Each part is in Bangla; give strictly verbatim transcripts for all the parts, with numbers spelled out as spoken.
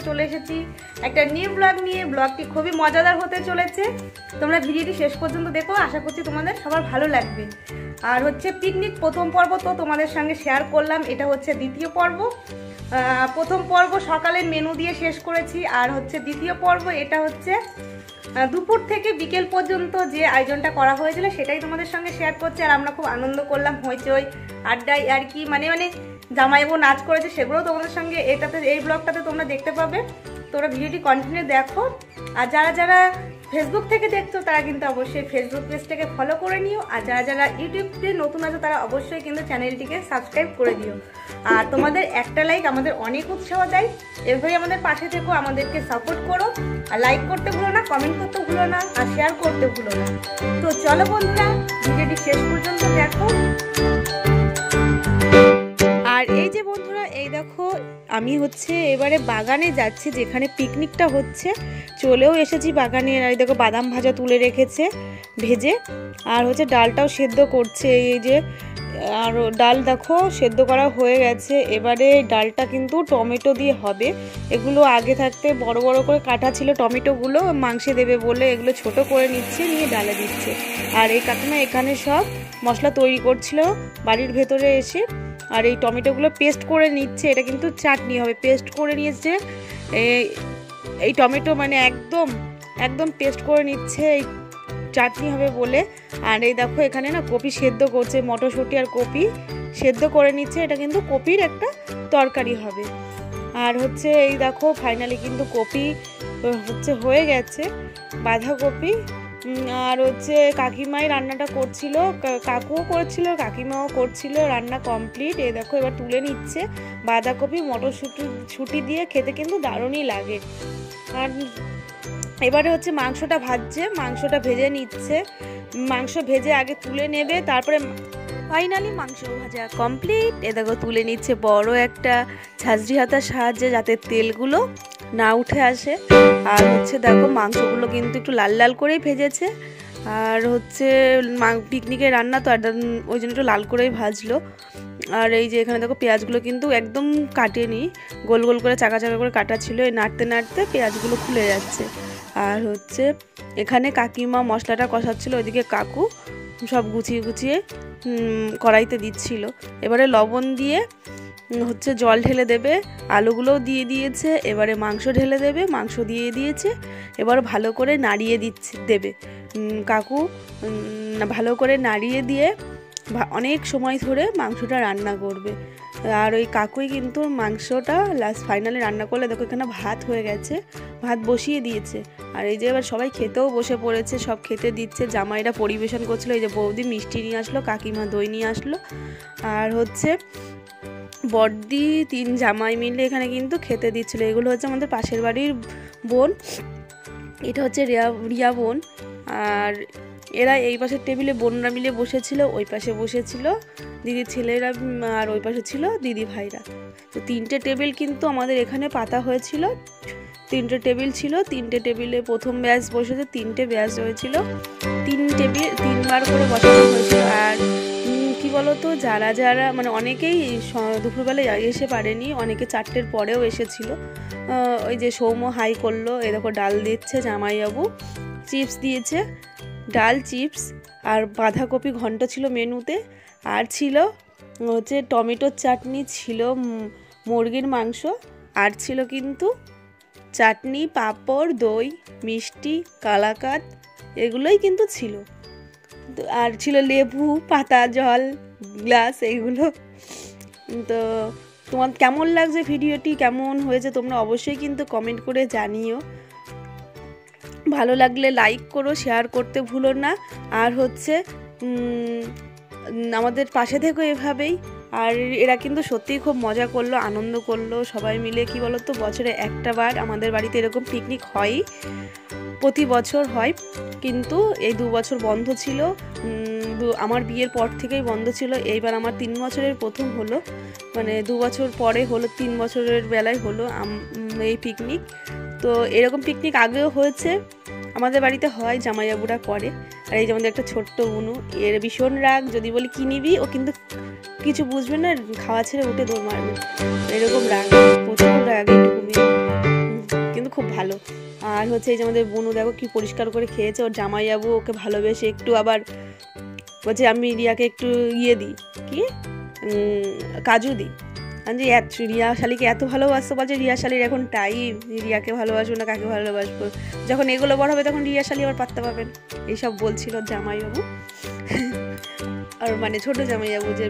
চলে এসেছি একটা নিউ ব্লগ নিয়ে। ব্লগটি খুবই মজাদার হতে চলেছে, তোমরা ভিডিওটি শেষ পর্যন্ত দেখো, আশা করছি তোমাদের সবার ভালো লাগবে। আর হচ্ছে পিকনিক প্রথম পর্ব তো তোমাদের সঙ্গে শেয়ার করলাম, এটা হচ্ছে দ্বিতীয় পর্ব। প্রথম পর্ব সকালের মেনু দিয়ে শেষ করেছি, আর হচ্ছে দ্বিতীয় পর্ব এটা হচ্ছে দুপুর থেকে বিকেল পর্যন্ত যে আয়োজনটা করা হয়েছিল সেটাই তোমাদের সঙ্গে শেয়ার করছি। আর আমরা খুব আনন্দ করলাম, হইচই আড্ডাই আর কি, মানে মানে জামাইবু নাচ করেছে সেগুলোও তোমাদের সঙ্গে এটাতে এই ব্লগটাতে তোমরা দেখতে পাবে। তোমরা ভিডিওটি কন্টিনিউ দেখো। আর যারা যারা ফেসবুক থেকে দেখছো তারা কিন্তু অবশ্যই ফেসবুক পেজটাকে ফলো করে নিও, আর যারা যারা ইউটিউবে নতুন আছো তারা অবশ্যই কিন্তু চ্যানেলটিকে সাবস্ক্রাইব করে দিও। আর তোমাদের একটা লাইক আমাদের অনেক উৎসাহ দেয়, এভাবেই আমাদের পাশে থেকো, আমাদেরকে সাপোর্ট করো। আর লাইক করতে ভুলো না, কমেন্ট করতে ভুলো না, আর শেয়ার করতে ভুলো না। তো চলো বন্ধুরা, ভিডিওটি শেষ পর্যন্ত দেখো। আর এই যে বন্ধুরা, এই দেখো আমি হচ্ছে এবারে বাগানে যাচ্ছি যেখানে পিকনিকটা হচ্ছে, চলেও এসেছি বাগানে। আর এই দেখো বাদাম ভাজা তুলে রেখেছে ভেজে, আর হচ্ছে ডালটাও সেদ্ধ করছে। এই যে আর ডাল দেখো সেদ্ধ করা হয়ে গেছে। এবারে ডালটা কিন্তু টমেটো দিয়ে হবে। এগুলো আগে থাকতে বড় বড় করে কাটা ছিল টমেটোগুলো, মাংসে দেবে বলে এগুলো ছোট করে নিচ্ছে, নিয়ে ডালে দিচ্ছে। আর এই কাকিমা এখানে সব মশলা তৈরি করছিল বাড়ির ভেতরে এসে। আর এই টমেটোগুলো পেস্ট করে নিচ্ছে, এটা কিন্তু চাটনি হবে। পেস্ট করে নিয়েছে এই টমেটো, মানে একদম একদম পেস্ট করে নিচ্ছে, এই চাটনি হবে বলে। আর এই দেখো এখানে না কপি সেদ্ধ করছে, মটরশুঁটি আর কপি সেদ্ধ করে নিচ্ছে, এটা কিন্তু কপির একটা তরকারি হবে। আর হচ্ছে এই দেখো ফাইনালি কিন্তু কপি হচ্ছে হয়ে গেছে, বাঁধাকপি। আর হচ্ছে কাকিমাই রান্নাটা করছিল, কাকুও করছিল, কাকিমাও করছিল, রান্না কমপ্লিট। এই দেখো এবার তুলে নিচ্ছে বাঁধাকপি মটরশুঁটি ছুটি দিয়ে, খেতে কিন্তু দারুণই লাগে। আর এবারে হচ্ছে মাংসটা ভাজছে, মাংসটা ভেজে নিচ্ছে। মাংস ভেজে আগে তুলে নেবে, তারপরে ফাইনালি মাংস ভাজা কমপ্লিট। এ দেখো তুলে নিচ্ছে বড় একটা ঝাঁঝরি হাতার সাহায্যে, যাতে তেলগুলো না উঠে আসে। আর হচ্ছে দেখো মাংসগুলো কিন্তু একটু লাল লাল করেই ভেজেছে। আর হচ্ছে পিকনিকের রান্না তো ওই জন্য একটু লাল করেই ভাজলো। আর এই যে এখানে দেখো পেঁয়াজগুলো কিন্তু একদম কাটেনি, গোল গোল করে চাকা চাকা করে কাটা ছিল। এই নাড়তে নাড়তে পেঁয়াজগুলো খুলে যাচ্ছে। আর হচ্ছে এখানে কাকিমা মশলাটা কষাচ্ছিল, ওইদিকে কাকু সব গুছিয়ে গুছিয়ে কড়াইতে দিচ্ছিল। এবারে লবণ দিয়ে হচ্ছে জল ঢেলে দেবে, আলুগুলোও দিয়ে দিয়েছে। এবারে মাংস ঢেলে দেবে, মাংস দিয়ে দিয়েছে। এবার ভালো করে নাড়িয়ে দিচ্ছে দেবে কাকু, ভালো করে নাড়িয়ে দিয়ে অনেক সময় ধরে মাংসটা রান্না করবে। আর ওই কাকুই কিন্তু মাংসটা লাস্ট ফাইনালি রান্না করলে। দেখো এখানে ভাত হয়ে গেছে, ভাত বসিয়ে দিয়েছে। আর এই যে এবার সবাই খেতেও বসে পড়েছে, সব খেতে দিচ্ছে। জামাইরা পরিবেশন করছিল, এই যে বৌদি মিষ্টি নিয়ে আসলো, কাকিমা দই নিয়ে আসলো। আর হচ্ছে বড়দি তিন জামাই মিলে এখানে কিন্তু খেতে দিচ্ছিলো। এগুলো হচ্ছে আমাদের পাশের বাড়ির বোন, এটা হচ্ছে রিয়া রিয়া বোন। আর এরা এই পাশের টেবিলে বোনরা মিলে বসেছিল, ওই পাশে বসেছিল দিদির ছেলেরা, আর ওই পাশে ছিল দিদি ভাইরা। তো তিনটে টেবিল কিন্তু আমাদের এখানে পাতা হয়েছিল, তিনটে টেবিল ছিল। তিনটে টেবিলে প্রথম ব্যাচ বসেছে, তিনটে ব্যাচ হয়েছিল, তিন টেবিল তিনবার করে বসানো হয়েছিল। আর কি বলতো, যারা যারা মানে অনেকেই দুপুরবেলায় এসে পারেনি, অনেকে চারটের পরেও এসেছিল। ওই যে সৌম্য হাই করলো, এই দেখো ডাল দিচ্ছে জামাইবাবু, চিপস দিয়েছে, ডাল চিপস আর বাঁধাকপি ঘন্ট ছিল মেনুতে। আর ছিল হচ্ছে টমেটোর চাটনি, ছিল মুরগির মাংস, আর ছিল কিন্তু চাটনি, পাঁপড়, দই, মিষ্টি, কালাকাঁদ, এগুলোই কিন্তু ছিল। আর ছিল লেবু, পাতা, জল, গ্লাস, এইগুলো। তো তোমার কেমন লাগছে ভিডিওটি, কেমন হয়েছে তোমরা অবশ্যই কিন্তু কমেন্ট করে জানিও। ভালো লাগলে লাইক করো, শেয়ার করতে ভুলো না। আর হচ্ছে আমাদের পাশে থেকো এভাবেই। আর এরা কিন্তু সত্যিই খুব মজা করলো, আনন্দ করলো সবাই মিলে। কি বলো তো, বছরে একটা বার আমাদের বাড়িতে এরকম পিকনিক হয়ই, প্রতি বছর হয়। কিন্তু এই দু বছর বন্ধ ছিল, আমার বিয়ের পর থেকেই বন্ধ ছিল। এইবার আমার তিন বছরের প্রথম হলো, মানে দু বছর পরে হলো, তিন বছরের বেলায় হলো এই পিকনিক। তো এরকম পিকনিক আগেও হয়েছে, আমাদের বাড়িতে হয়, জামাইবাবুরা করে। আর এই যে আমাদের একটা ছোট্ট বুনু, এর ভীষণ রাগ, যদি বলি কি নিবি ও কিন্তু কিছু বুঝবে না, খাওয়া ছেড়ে উঠে দৌড় মারবে, এরকম রাগ, প্রচুর রাগ। এইটুকু খুব ভালো। আর হচ্ছে এই যে আমাদের বনু দেখো কি পরিষ্কার করে খেয়েছে, ওর জামাইবাবু ওকে ভালোবেসে একটু আবার বলছে আমি রিয়াকে একটু ইয়ে দিই কি কাজু দিই। আমি যে এত রিয়া শালিকে এত ভালোবাসতো, বলছে রিয়া শালির এখন টাইম, রিয়াকে ভালোবাসবো না কাকে ভালোবাসবো, যখন এগুলো বড় হবে তখন রিয়া শালি আবার পাত্তা পাবেন, এইসব বলছিল জামাইবাবু আর মানে ছোট জামাইবাবু যে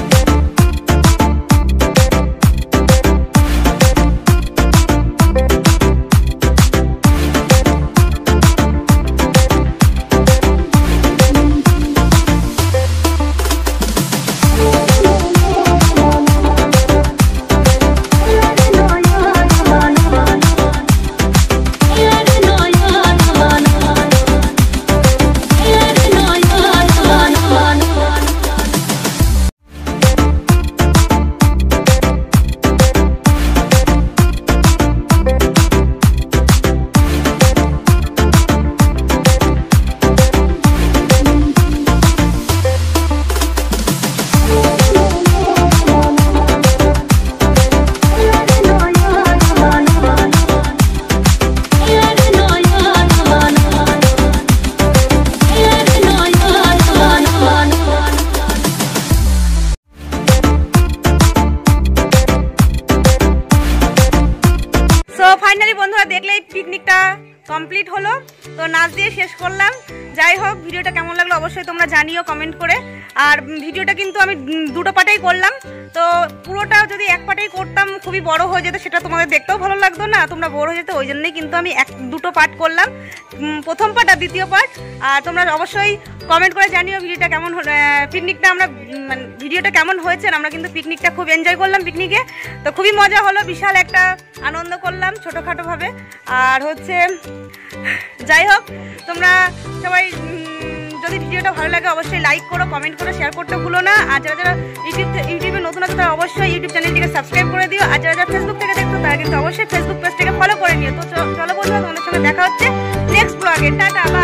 ফাইনালি বন্ধুরা দেখলেই পিকনিকটা কমপ্লিট হলো। তো নাচ দিয়ে শেষ করলাম। যাই হোক, ভিডিওটা কেমন লাগলো অবশ্যই তোমরা জানিও কমেন্ট করে। আর ভিডিওটা কিন্তু আমি দুটো পার্টেই করলাম, তো পুরোটা যদি এক পার্টেই করতাম খুবই বড় হয়ে যেত, সেটা তোমাদের দেখতেও ভালো লাগতো না, তোমরা বোর হয়ে যেত, ওই জন্যই কিন্তু আমি এক দুটো পার্ট করলাম, প্রথম পার্ট আর দ্বিতীয় পার্ট। আর তোমরা অবশ্যই কমেন্ট করে জানিও ভিডিওটা কেমন পিকনিকটা আমরা মানে ভিডিওটা কেমন হয়েছে। আমরা কিন্তু পিকনিকটা খুব এনজয় করলাম, পিকনিকে তো খুবই মজা হলো, বিশাল একটা আনন্দ করলাম ছোটোখাটোভাবে। আর হচ্ছে যাই হোক, তোমরা সবাই যদি ভিডিওটা ভালো লাগে অবশ্যই লাইক করো, কমেন্ট করো, শেয়ার করতে ভুলো না। আর যারা যারা ইউটিউব ইউটিউবে নতুন আছে তারা অবশ্যই ইউটিউব চ্যানেলটিকে সাবস্ক্রাইব করে দিও। আর যারা যারা ফেসবুক থেকে দেখছো তারা কিন্তু অবশ্যই ফেসবুক পেজটাকে ফলো করে নিও। তো চলো বন্ধুরা, তোমাদের সঙ্গে দেখা হচ্ছে নেক্সট ব্লগে। টাটা।